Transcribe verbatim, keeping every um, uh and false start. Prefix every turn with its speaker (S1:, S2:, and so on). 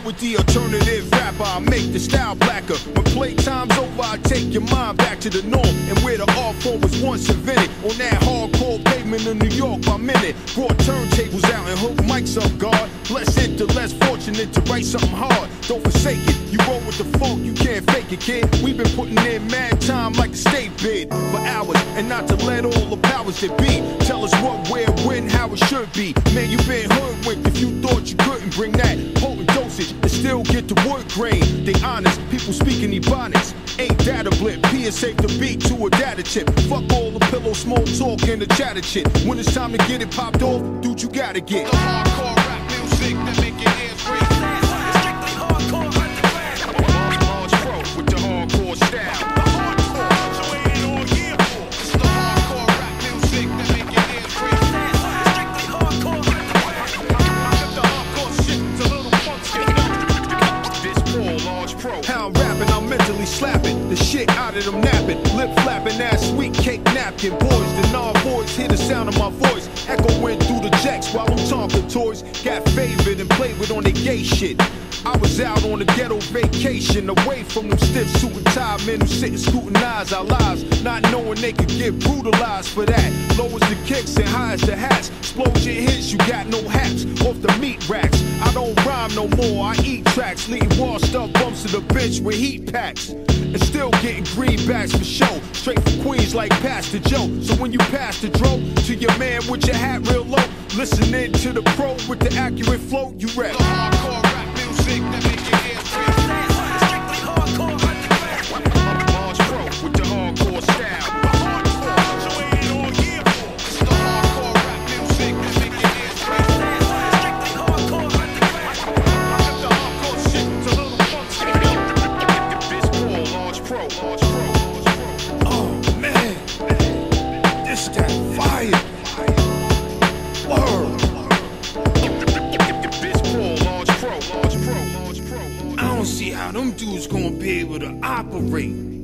S1: with the alternative rapper, I make the style blacker. When playtime's over, I take your mind back to the norm and where the art form was once invented. On that hardcore pavement in New York by minute. Brought turntables out and hooked mics up, guard. Bless it, the less fortunate to write something hard. Don't forsake it, you roll with the funk, you can't fake it, kid. We've been putting in mad time like a state bid for hours, and not to let all the powers that be tell us what, where, when, how it should be. Man, you been hoodwinked if you thought you couldn't bring that potent dosage and still get the wood grain. They honest, people speaking ebonics. Ain't that a blip? P is safe to beat to a data chip. Fuck all the pillow, small talk, and the chatter shit. When it's time to get it popped off, dude, you gotta get the hardcore rap music that make your ears free. Strictly hardcore underground. Large Pro with the hardcore style. The hardcore, so ain't it all year for? It's the hardcore rap music that make your ears free. Strictly hardcore underground. The hardcore shit, it's a little funky. This Paul, Large Pro. How I'm rapping, I'm mentally slapping the shit out of them napping, lip flapping, ass sweet cake napkin. Boys, the non-boys hear the sound of my voice echoing through the jacks while I'm talking toys. Got favored and played with on their gay shit. I was out on a ghetto vacation, away from them stiff suit and tie men who sit and scrutinize our lives, not knowing they could get brutalized for that. Low as the kicks and high as the hats. Explosion hits, you got no haps off the meat racks. I don't rhyme no more, I eat tracks, leading washed up bumps to the bitch with heat packs. And still getting greenbacks for show, straight from Queens like Pastor Joe. So when you pass the dro to your man with your hat real low, listening to the pro with the accurate flow, you rap the hardcore rap music that make your ears free. Strictly hardcore underground. Large Pro with the hardcore style. The hardcore, so ain't it all year for? It's the hardcore rap music that make your ears free. Strictly hardcore underground. The hardcore shit, it's a little funky. This Paul, Large Pro, Large Pro. Oh man, this that fire. Word. I don't see how them dudes gonna be able to operate.